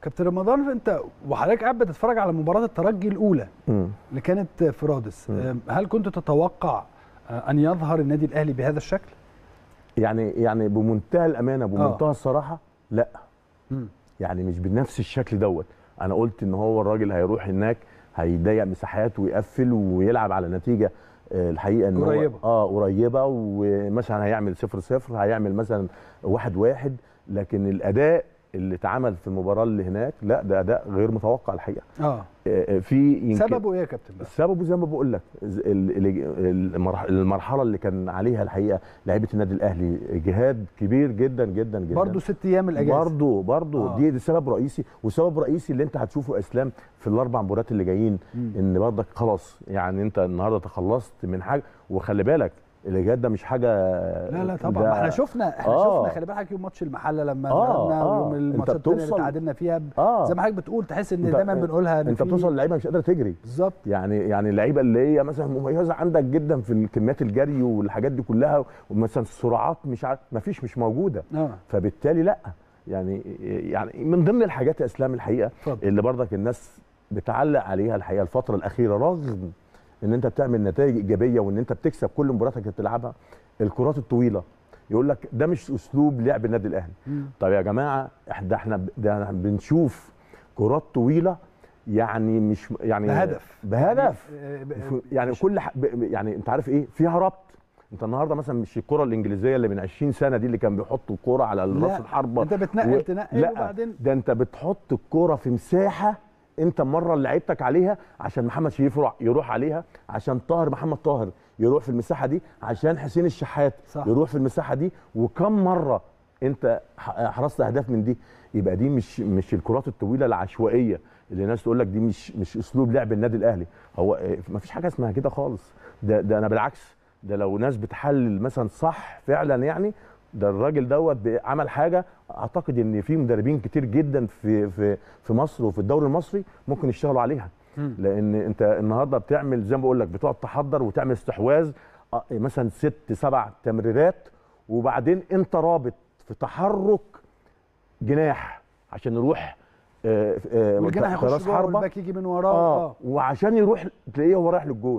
كابتن رمضان، انت وحضرتك قاعد بتتفرج على مباراه الترجي الاولى اللي كانت في رادس، هل كنت تتوقع ان يظهر النادي الاهلي بهذا الشكل؟ يعني بمنتهى الامانه بمنتهى الصراحه لا. يعني مش بنفس الشكل دوت. انا قلت ان هو الراجل هيروح هناك هيضيق مساحات ويقفل ويلعب على نتيجه الحقيقه ان قريبه قريبه، ومثلا هيعمل 0-0، هيعمل مثلا 1-1، لكن الاداء اللي اتعمل في المباراه اللي هناك لا، ده اداء غير متوقع الحقيقه. في سببه ايه يا كابتن بقى؟ سببه زي ما بقول لك المرحله اللي كان عليها الحقيقه لعيبه النادي الاهلي جهاد كبير جدا جدا جدا. برضه 6 ايام الاجازه برضه دي سبب رئيسي، وسبب رئيسي اللي انت هتشوفه اسلام في الاربع مباريات اللي جايين، ان برضك خلاص يعني انت النهارده تخلصت من حاجه. وخلي بالك الاجهاد ده مش حاجه، لا طبعا احنا شفنا خلي بالك يوم ماتش المحله لما لعبنا ويوم الماتشات الثانيه اللي تعادلنا فيها زي ما حضرتك بتقول، تحس ان دايما بنقولها انت بتوصل اللعيبه مش قادره تجري بالظبط. يعني اللعيبه اللي هي مثلا مميزه عندك جدا في كميات الجري والحاجات دي كلها، ومثلا السرعات مش موجوده. فبالتالي لا، يعني من ضمن الحاجات يا اسلام الحقيقه اللي برضك الناس بتعلق عليها الحقيقه الفتره الاخيره، رغم ان انت بتعمل نتائج ايجابيه وان انت بتكسب كل مباراتك اللي بتلعبها، الكرات الطويله. يقول لك ده مش اسلوب لعب النادي الاهلي. طب يا جماعه احنا بنشوف كرات طويله، يعني مش يعني بهدف يعني كل يعني انت عارف ايه فيها ربط. انت النهارده مثلا مش الكره الانجليزيه اللي من 20 سنه دي اللي كان بيحطوا الكره على راس الحربه، انت بتنقل تنقل وبعدين ده انت بتحط الكره في مساحه انت مره لعبتك عليها عشان محمد شريف يروح عليها، عشان محمد طاهر يروح في المساحه دي، عشان حسين الشحات يروح في المساحه دي. وكم مره انت حرصت اهداف من دي. يبقى دي مش الكرات الطويله العشوائيه اللي الناس تقول لك دي مش اسلوب لعب النادي الاهلي. هو ما فيش حاجه اسمها كده خالص. ده انا بالعكس، ده لو ناس بتحلل مثلا صح فعلا، يعني ده الراجل دوت عمل حاجه اعتقد ان في مدربين كتير جدا في مصر وفي الدوري المصري ممكن يشتغلوا عليها. لان انت النهارده بتعمل زي ما بقول لك، بتقعد تحضر وتعمل استحواذ مثلا 6-7 تمريرات، وبعدين انت رابط في تحرك جناح عشان يروح والجناح يخش جوه والباك يجي من وراه وعشان يروح تلاقيه هو رايح للجول.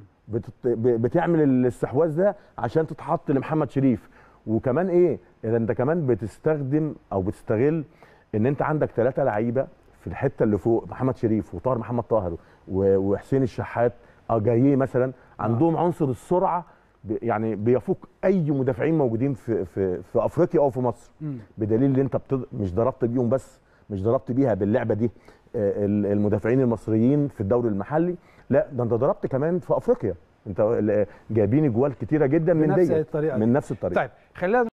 بتعمل الاستحواذ ده عشان تتحط لمحمد شريف. وكمان ايه، انت كمان بتستخدم او بتستغل ان انت عندك 3 لعيبه في الحته اللي فوق، محمد شريف وطاهر محمد طاهر وحسين الشحات جايين مثلا عندهم عنصر السرعه، يعني بيفوق اي مدافعين موجودين في افريقيا او في مصر. بدليل ان انت مش ضربت بيهم بس، مش ضربت بيها باللعبه دي المدافعين المصريين في الدوري المحلي، لا ده انت ضربت كمان في افريقيا. انت جايبين جوال كتيره جدا من نفس الطريقه. طيب خلينا